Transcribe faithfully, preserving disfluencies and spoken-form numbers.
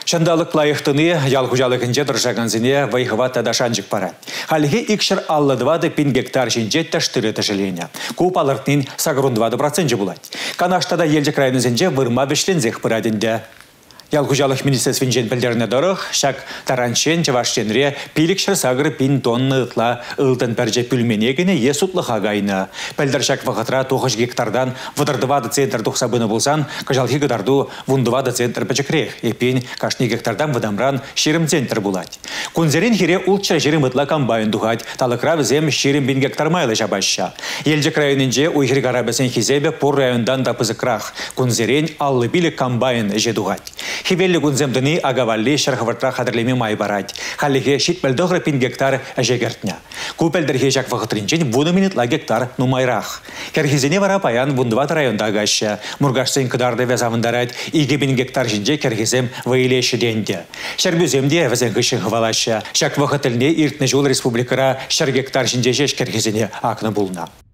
Шандалық лайықтыны ялғужалығынже дұржағанзіне вайхыват адашанжық пара. Халге икшір алладывады пин гектар жинже тәштірі тәжілене. Куп алыртнын сағырундывады процентжі бұлайды. Канаштада елжік районызынже вырма бішлензек пырадынды. Ялғужалық министерствен жен пілдеріне дұрық, шак тараншен чавашченре пилікшір сағыры пин тонны ұтла ұлтын пәрже пүлменегіне есутлы қағайны. Пілдер шак вағытра тоғыш гектардан вұдырдывады центр тұқсабыны болсан, кажалхи ғыдарду вұндывады центр пәчікрех, епин кашни гектардан вадамран шерім центр бұлады. Күнзерін хире ұлтша жерім ұтла комбайн дұғад, талықра візем шерім бин гектар майлы жабаща. Елжік районынже уйхір гарабасын хизебе пор райондан да пызықрақ, күнзерін аллы білі комбайн же дұғад. Хибелли гунземдыны агавалли шархавартра хадрлеме май барать. Халлиге шитмелдогры пин гектар әжегертня. Купелдерге жак вақытринчен вуны минутла гектар нумайрах. Керхизене вара паян вундыват районда агаща. Мургашсын кыдарды вязавындарать иге бин гектар жинже керхизем вайлеші денде. Шарбюземде вазенгышын хвалаща. Шак вақытлне иртны жол республикара шар гектар жинже жеш керхизене акны булна.